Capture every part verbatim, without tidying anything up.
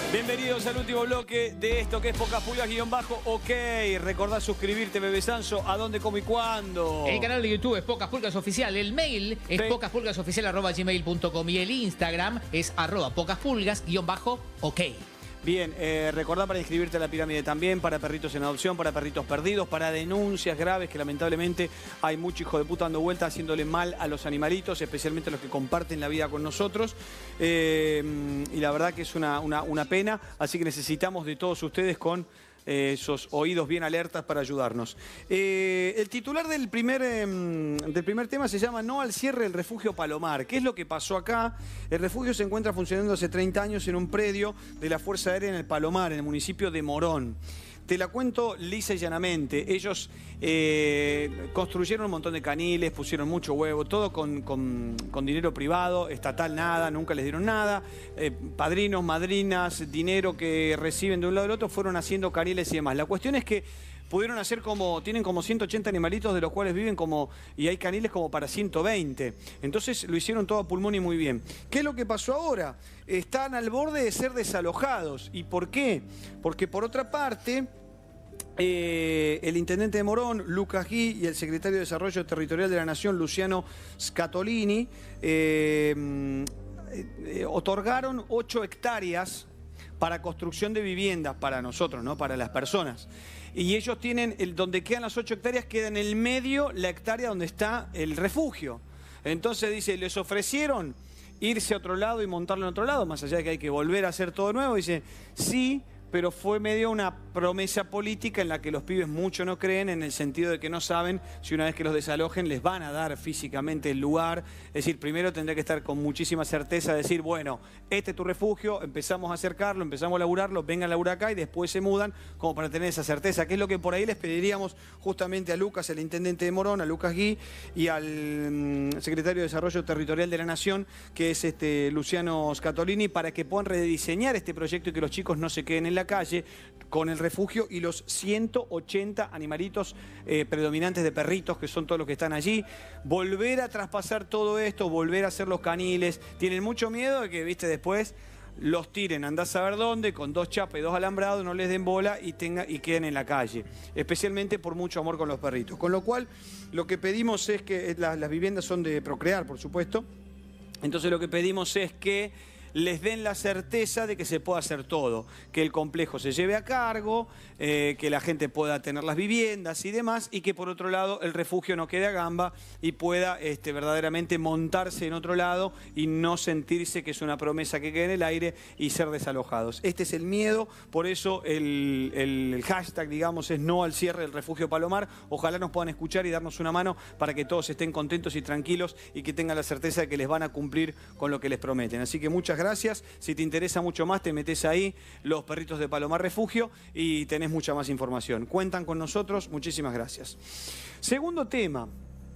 Bienvenidos al último bloque de esto que es Pocas Pulgas guión bajo OK. Recordá suscribirte, Bebe Sanso. ¿A dónde, cómo y cuándo? El canal de YouTube es Pocas Pulgas Oficial. El mail es Sí. pocaspulgasoficial arroba gmail punto com. Y el Instagram es arroba pocaspulgas guión bajo OK. Bien, eh, recordá para inscribirte a la pirámide también, para perritos en adopción, para perritos perdidos, para denuncias graves, que lamentablemente hay mucho hijo de puta dando vuelta haciéndole mal a los animalitos, especialmente a los que comparten la vida con nosotros. Eh, y la verdad que es una, una, una pena, así que necesitamos de todos ustedes con eh, esos oídos bien alertas para ayudarnos. Eh, el titular del primer, eh, del primer tema se llama No al cierre del refugio Palomar. ¿Qué es lo que pasó acá? El refugio se encuentra funcionando hace treinta años en un predio de la Fuerza Aérea en el Palomar, en el municipio de Morón. Te la cuento lisa y llanamente. Ellos eh, construyeron un montón de caniles, pusieron mucho huevo, todo con, con, con dinero privado, estatal nada, nunca les dieron nada. Eh, padrinos, madrinas, dinero que reciben de un lado del otro, fueron haciendo caniles y demás. La cuestión es que pudieron hacer como, tienen como ciento ochenta animalitos de los cuales viven como, y hay caniles como para ciento veinte. Entonces lo hicieron todo a pulmón y muy bien. ¿Qué es lo que pasó ahora? Están al borde de ser desalojados. ¿Y por qué? Porque por otra parte, eh, el intendente de Morón, Lucas Gui, y el secretario de Desarrollo Territorial de la Nación, Luciano Scatolini, eh, eh, otorgaron ocho hectáreas para construcción de viviendas para nosotros, ¿no? Para las personas. Y ellos tienen, el, donde quedan las ocho hectáreas, queda en el medio la hectárea donde está el refugio. Entonces dice, les ofrecieron irse a otro lado y montarlo en otro lado, más allá de que hay que volver a hacer todo nuevo. Dice, sí, pero fue medio una promesa política en la que los pibes mucho no creen, en el sentido de que no saben si una vez que los desalojen les van a dar físicamente el lugar. Es decir, primero tendría que estar con muchísima certeza, decir, bueno, este es tu refugio, empezamos a acercarlo, empezamos a laburarlo, vengan a laburar acá y después se mudan, como para tener esa certeza, que es lo que por ahí les pediríamos justamente a Lucas, el intendente de Morón, a Lucas Gui, y al mm, secretario de Desarrollo Territorial de la Nación, que es este Luciano Scatolini, para que puedan rediseñar este proyecto y que los chicos no se queden en la calle con el refugio y los ciento ochenta animalitos eh, predominantes de perritos, que son todos los que están allí. Volver a traspasar todo esto, volver a hacer los caniles. Tienen mucho miedo de que, viste, después los tiren, andás a ver dónde, con dos chapas y dos alambrados, no les den bola y, tenga, y queden en la calle. Especialmente por mucho amor con los perritos. Con lo cual, lo que pedimos es que las, las viviendas son de procrear, por supuesto. Entonces lo que pedimos es que les den la certeza de que se puede hacer todo, que el complejo se lleve a cargo, eh, que la gente pueda tener las viviendas y demás, y que por otro lado el refugio no quede a gamba y pueda este, verdaderamente montarse en otro lado y no sentirse que es una promesa que quede en el aire y ser desalojados. Este es el miedo, por eso el, el, el hashtag, digamos, es no al cierre del refugio Palomar. Ojalá nos puedan escuchar y darnos una mano para que todos estén contentos y tranquilos y que tengan la certeza de que les van a cumplir con lo que les prometen. Así que muchas gracias. Gracias. Si te interesa mucho más, te metes ahí, Los Perritos de Palomar Refugio, y tenés mucha más información. Cuentan con nosotros, muchísimas gracias. Segundo tema,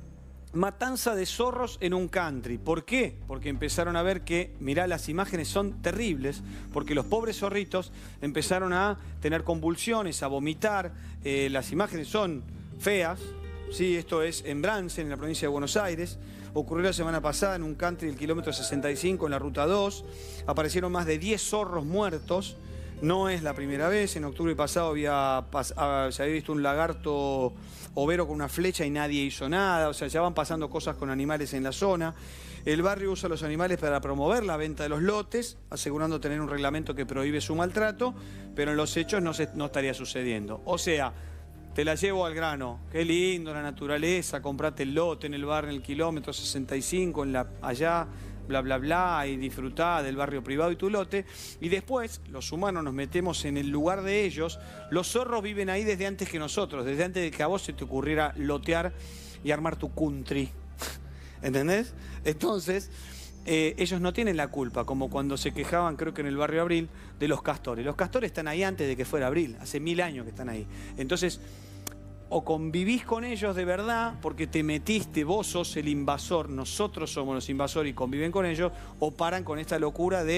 matanza de zorros en un country. ¿Por qué? Porque empezaron a ver que, mirá, las imágenes son terribles, porque los pobres zorritos empezaron a tener convulsiones, a vomitar, eh, las imágenes son feas. Sí, esto es en Bransen, en la provincia de Buenos Aires. Ocurrió la semana pasada en un country del kilómetro sesenta y cinco, en la ruta dos. Aparecieron más de diez zorros muertos. No es la primera vez. En octubre pasado había, se había visto un lagarto overo con una flecha y nadie hizo nada. O sea, ya van pasando cosas con animales en la zona. El barrio usa los animales para promover la venta de los lotes, asegurando tener un reglamento que prohíbe su maltrato, pero en los hechos no, se, no estaría sucediendo. O sea, te la llevo al grano. Qué lindo la naturaleza, comprate el lote en el barrio, en el kilómetro sesenta y cinco, en la, allá, bla, bla, bla, y disfrutá del barrio privado y tu lote. Y después, los humanos nos metemos en el lugar de ellos. Los zorros viven ahí desde antes que nosotros, desde antes de que a vos se te ocurriera lotear y armar tu country. ¿Entendés? Entonces, eh, ellos no tienen la culpa, como cuando se quejaban, creo que en el barrio Abril, de los castores. Los castores están ahí antes de que fuera Abril, hace mil años que están ahí. Entonces, o convivís con ellos de verdad, porque te metiste, vos sos el invasor, nosotros somos los invasores y conviven con ellos, o paran con esta locura de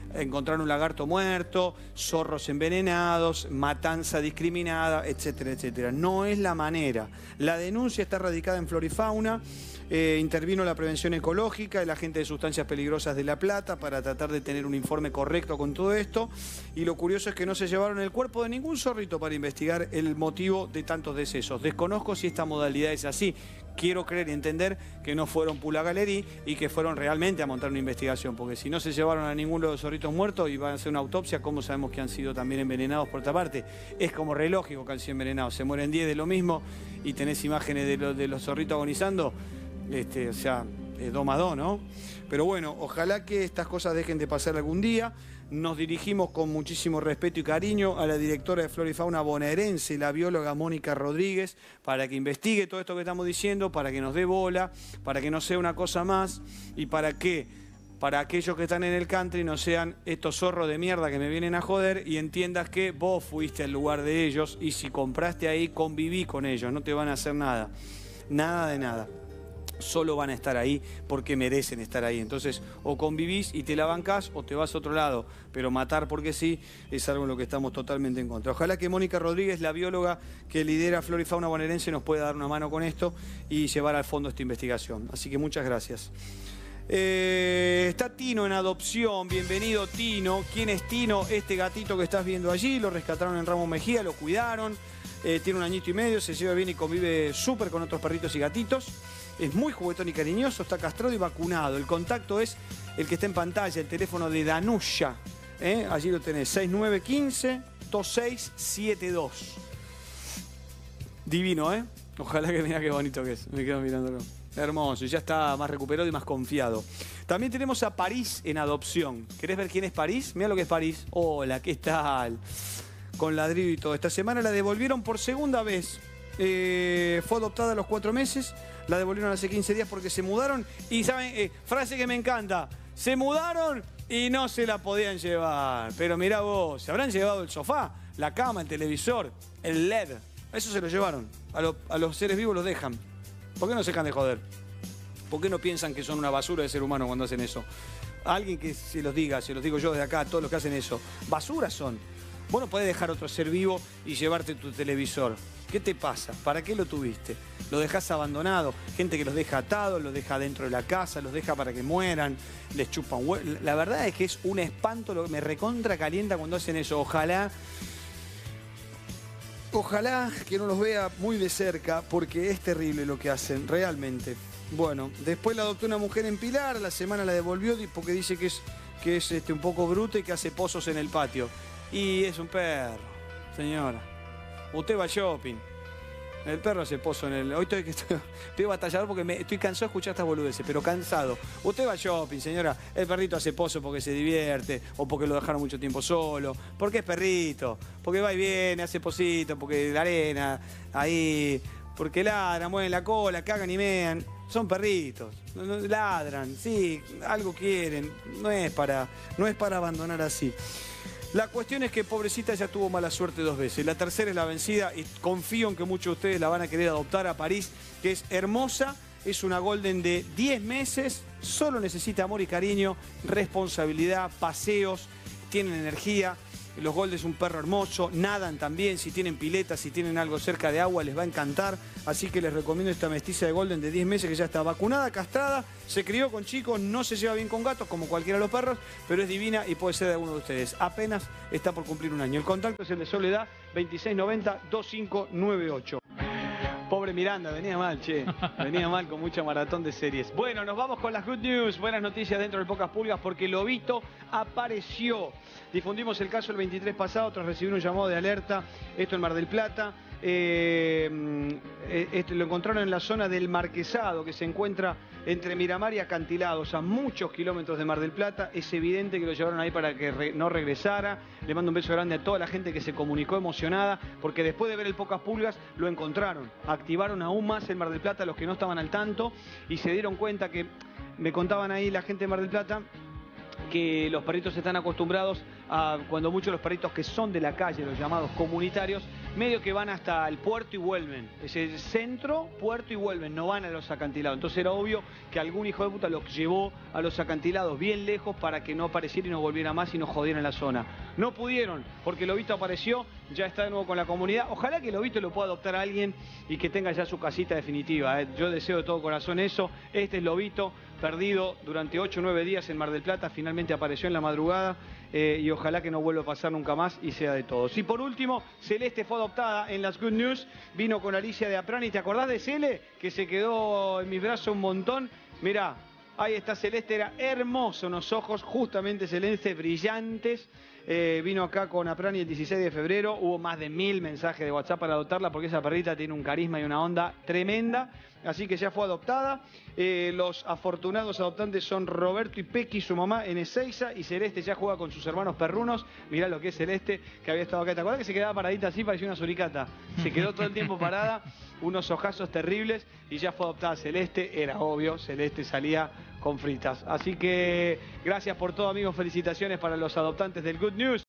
encontrar un lagarto muerto, zorros envenenados, matanza discriminada, etcétera, etcétera. No es la manera. La denuncia está radicada en Flora y Fauna. Eh, intervino la prevención ecológica, el agente de sustancias peligrosas de La Plata para tratar de tener un informe correcto con todo esto. Y lo curioso es que no se llevaron el cuerpo de ningún zorrito para investigar el motivo de tantos decesos. Desconozco si esta modalidad es así. Quiero creer y entender que no fueron Pula Galerí y que fueron realmente a montar una investigación, porque si no se llevaron a ninguno de los zorritos muertos y van a hacer una autopsia, ¿cómo sabemos que han sido también envenenados por otra parte? Es como re lógico que han sido envenenados. Se mueren diez de lo mismo y tenés imágenes de, lo, de los zorritos agonizando. Este, o sea, eh, dos más dos, ¿no? Pero bueno, ojalá que estas cosas dejen de pasar algún día. Nos dirigimos con muchísimo respeto y cariño a la directora de Flora y Fauna bonaerense, la bióloga Mónica Rodríguez, para que investigue todo esto que estamos diciendo, para que nos dé bola, para que no sea una cosa más y para que, para aquellos que están en el country no sean estos zorros de mierda que me vienen a joder y entiendas que vos fuiste al lugar de ellos y si compraste ahí, conviví con ellos, no te van a hacer nada, nada de nada. Solo van a estar ahí porque merecen estar ahí. Entonces, o convivís y te la bancás o te vas a otro lado. Pero matar porque sí es algo en lo que estamos totalmente en contra. Ojalá que Mónica Rodríguez, la bióloga que lidera Flora y Fauna bonaerense, nos pueda dar una mano con esto y llevar al fondo esta investigación. Así que muchas gracias. Eh, está Tino en adopción. Bienvenido, Tino. ¿Quién es Tino? Este gatito que estás viendo allí. Lo rescataron en Ramos Mejía, lo cuidaron. Eh, tiene un añito y medio, se lleva bien y convive súper con otros perritos y gatitos. Es muy juguetón y cariñoso, está castrado y vacunado. El contacto es el que está en pantalla, el teléfono de Danusha. ¿eh? Allí lo tenés, seis nueve uno cinco, dos seis siete dos. Divino, ¿eh? Ojalá que mira qué bonito que es. Me quedo mirándolo. Hermoso, y ya está más recuperado y más confiado. También tenemos a París en adopción. ¿Querés ver quién es París? Mira lo que es París. Hola, ¿qué tal? Con ladrillo y todo. Esta semana la devolvieron por segunda vez. Eh, fue adoptada a los cuatro meses. La devolvieron hace quince días porque se mudaron. Y saben, eh, frase que me encanta. Se mudaron y no se la podían llevar. Pero mirá vos, se habrán llevado el sofá, la cama, el televisor, el L E D. Eso se lo llevaron. A, lo, a los seres vivos los dejan. ¿Por qué no se dejan de joder? ¿Por qué no piensan que son una basura de ser humano cuando hacen eso? Alguien que se los diga, se los digo yo desde acá, a todos los que hacen eso. Basuras son. Vos no podés dejar otro ser vivo y llevarte tu televisor. ¿Qué te pasa? ¿Para qué lo tuviste? Lo dejás abandonado. Gente que los deja atados, los deja dentro de la casa, los deja para que mueran, les chupan huevos. La verdad es que es un espanto, lo que me recontra calienta cuando hacen eso. Ojalá, ojalá que no los vea muy de cerca porque es terrible lo que hacen, realmente. Bueno, después la adoptó una mujer en Pilar, a la semana la devolvió porque dice que es, que es este, un poco bruta y que hace pozos en el patio. Y es un perro, señora. Usted va shopping. El perro hace pozo en el... Hoy estoy, estoy, estoy batallador porque me, estoy cansado de escuchar estas boludeces, pero cansado. Usted va shopping, señora. El perrito hace pozo porque se divierte o porque lo dejaron mucho tiempo solo. Porque es perrito. Porque va y viene, hace pocito, porque la arena, ahí... Porque ladran, mueven la cola, cagan y mean. Son perritos. Ladran, sí, algo quieren. No es para, no es para abandonar así. La cuestión es que pobrecita ya tuvo mala suerte dos veces. La tercera es la vencida y confío en que muchos de ustedes la van a querer adoptar a París, que es hermosa, es una golden de diez meses, solo necesita amor y cariño, responsabilidad, paseos, tienen energía. Los Golden es un perro hermoso, nadan también, si tienen piletas, si tienen algo cerca de agua les va a encantar. Así que les recomiendo esta mestiza de Golden de diez meses que ya está vacunada, castrada, se crió con chicos, no se lleva bien con gatos como cualquiera de los perros, pero es divina y puede ser de alguno de ustedes. Apenas está por cumplir un año. El contacto es el de Soledad, veintiséis noventa, veinticinco noventa y ocho. Pobre Miranda, venía mal, che. Venía mal con mucha maratón de series. Bueno, nos vamos con las good news. Buenas noticias dentro de Pocas Pulgas porque Lobito apareció. Difundimos el caso el veintitrés pasado tras recibir un llamado de alerta. Esto en Mar del Plata. Eh, este, lo encontraron en la zona del Marquesado, que se encuentra entre Miramar y Acantilados, a muchos kilómetros de Mar del Plata. Es evidente que lo llevaron ahí para que re, no regresara. Le mando un beso grande a toda la gente que se comunicó emocionada, porque después de ver el Pocas Pulgas lo encontraron. Activaron aún más el Mar del Plata los que no estaban al tanto y se dieron cuenta que, me contaban ahí la gente de Mar del Plata, que los perritos están acostumbrados a, cuando muchos los perritos que son de la calle, los llamados comunitarios, medio que van hasta el puerto y vuelven. Es el centro, puerto y vuelven, no van a los acantilados. Entonces era obvio que algún hijo de puta los llevó a los acantilados bien lejos para que no apareciera y no volviera más y no jodiera en la zona. No pudieron, porque el lobito apareció, ya está de nuevo con la comunidad. Ojalá que el lobito lo pueda adoptar a alguien y que tenga ya su casita definitiva, ¿eh? Yo deseo de todo corazón eso. Este es lobito, perdido durante ocho o nueve días en Mar del Plata, finalmente apareció en la madrugada eh, y ojalá que no vuelva a pasar nunca más y sea de todos. Y por último, Celeste fue adoptada en las Good News, vino con Alicia de Aprani. ¿Te acordás de Cele? Que se quedó en mis brazos un montón. Mirá, ahí está Celeste, era hermoso, unos ojos justamente Celeste, brillantes. Eh, vino acá con Aprani el dieciséis de febrero, hubo más de mil mensajes de WhatsApp para adoptarla porque esa perrita tiene un carisma y una onda tremenda, así que ya fue adoptada. Eh, los afortunados adoptantes son Roberto y Pequi, su mamá en Ezeiza, y Celeste ya juega con sus hermanos perrunos. Mirá lo que es Celeste, que había estado acá. ¿Te acuerdas que se quedaba paradita así? Parecía una suricata. Se quedó todo el tiempo parada, unos ojazos terribles, y ya fue adoptada Celeste. Era obvio, Celeste salía con fritas. Así que gracias por todo, amigos. Felicitaciones para los adoptantes del Good News.